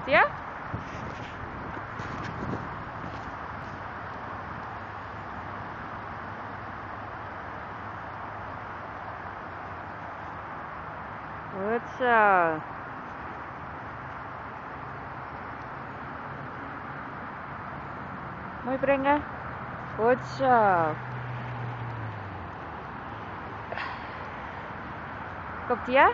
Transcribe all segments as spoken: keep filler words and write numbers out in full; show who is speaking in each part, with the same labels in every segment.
Speaker 1: Ja? Goed zo. Mooi brengen. Goed zo. Komt ie, ja?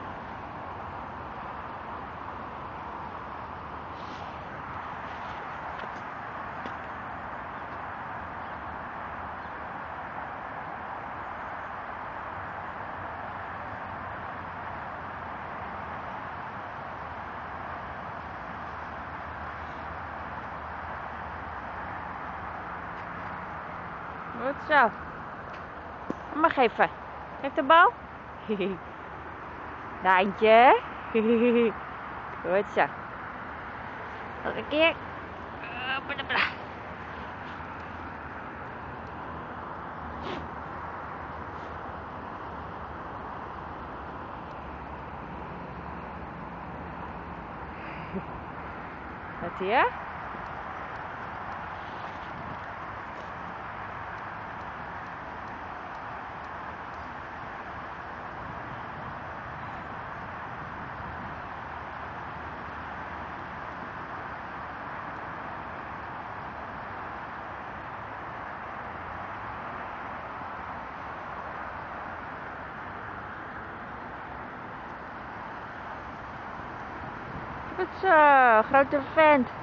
Speaker 1: Goed zo. Mag even. Geef de bal. Daantje. Goed zo. Nog een keer. Wat hier? Goed zo, grote vent.